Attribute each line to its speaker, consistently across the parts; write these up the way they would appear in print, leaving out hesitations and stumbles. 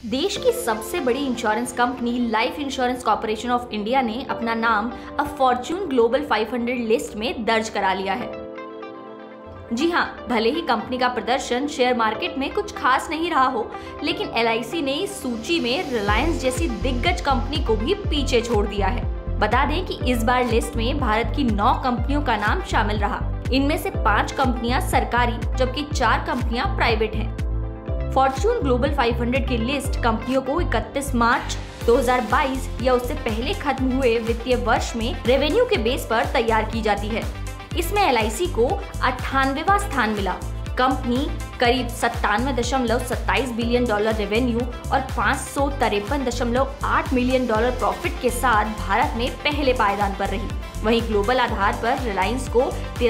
Speaker 1: देश की सबसे बड़ी insurance company life insurance corporation of India ने अपना नाम अब फॉर्च्यून ग्लोबल 500 लिस्ट में दर्ज करा लिया है। जी हाँ, भले ही कंपनी का प्रदर्शन शेयर मार्केट में कुछ खास नहीं रहा हो, लेकिन LIC ने इस सूची में रिलायंस जैसी दिग्गज कंपनी को भी पीछे छोड़ दिया है। बता दें कि इस बार लिस्ट में भारत की 9 कंपनियों का नाम शामिल रहा। इनमें से 5 कंपनियां सरकारी जबकि 4 कंपनियां प्राइवेट हैं। फॉर्च्यून ग्लोबल 500 की लिस्ट कंपनियों को 31 मार्च 2022 या उससे पहले खत्म हुए वित्तीय वर्ष में रेवेन्यू के बेस पर तैयार की जाती है। इसमें LIC को 98वां स्थान मिला। कंपनी करीब $97.27 बिलियन रेवेन्यू और $553.8 मिलियन प्रॉफिट के साथ भारत में पहले पायदान पर रही। वहीं ग्लोबल आधार पर रिलायंस को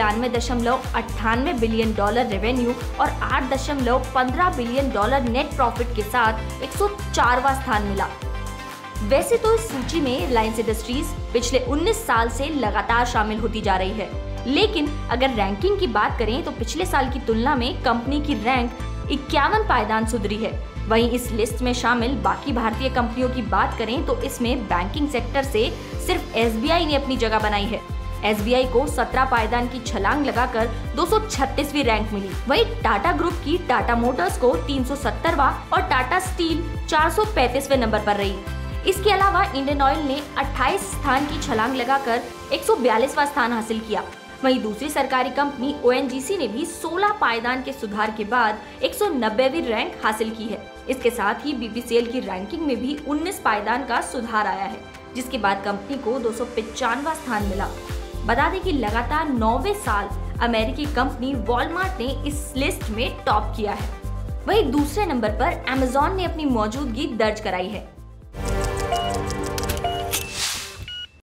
Speaker 1: $93.98 बिलियन रेवेन्यू और $8.15 बिलियन नेट प्रॉफिट के साथ 104वां स्थान मिला। वैसे तो इस सूची में रिलायंस इंडस्ट्रीज पिछले 19 साल से लगातार शामिल होती जा रही है, लेकिन अगर रैंकिंग की बात करें तो पिछले साल की तुलना में कंपनी की रैंक 51 पायदान सुधरी है। वहीं इस लिस्ट में शामिल बाकी भारतीय कंपनियों की बात करें तो इसमें बैंकिंग सेक्टर से सिर्फ SBI ने अपनी जगह बनाई है। SBI को 17 पायदान की छलांग लगाकर 236वीं रैंक मिली। वहीं टाटा ग्रुप की टाटा मोटर्स को 370वां और टाटा स्टील 435वें नंबर पर रही। इसके अलावा इंडियन ऑयल ने 28 स्थान की छलांग लगाकर 142वां स्थान हासिल किया। वहीं दूसरी सरकारी कंपनी ONGC ने भी 16 पायदान के सुधार के बाद 190वीं रैंक हासिल की है। इसके साथ ही BPCL की रैंकिंग में भी 19 पायदान का सुधार आया है, जिसके बाद कंपनी को 295वां स्थान मिला। बता दें कि लगातार 9वें साल अमेरिकी कंपनी वॉलमार्ट ने इस लिस्ट में टॉप किया है। वहीं दूसरे नंबर पर Amazon ने अपनी मौजूदगी दर्ज कराई है।